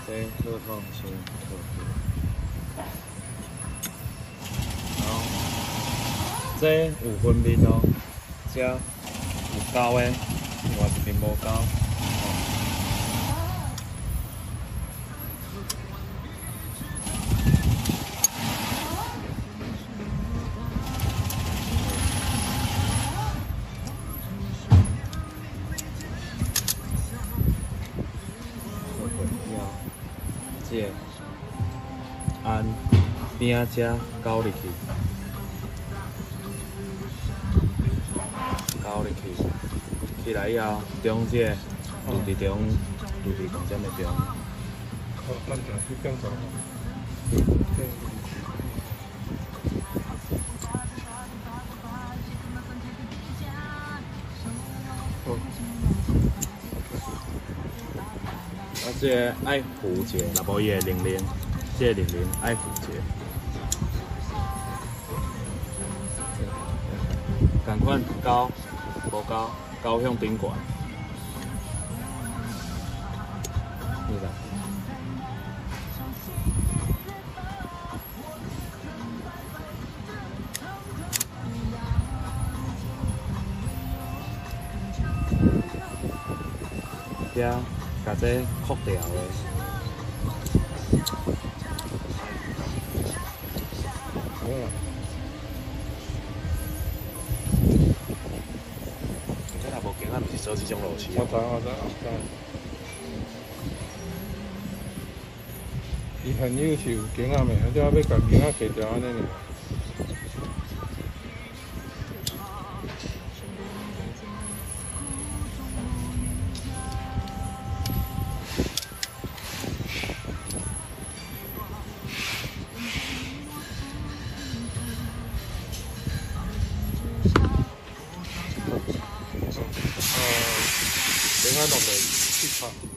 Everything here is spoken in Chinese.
这特放心特别。好，这有分面哦，这有胶的，另外一边无胶。 这按边仔遮搞入去，起来以后，中这入伫中，入伫中针的中。 好，咱就去变做。 啊，这个爱糊一下，若无伊会零零，这个零零爱糊一下。同款高，无高，高向顶悬。你看。遐，甲这扣掉的。 好啦。 这若无经啊，毋是走这种路线。 我知。伊现有是有经啊咩，只要甲经啊摕掉安尼尔。 等下弄来去拍。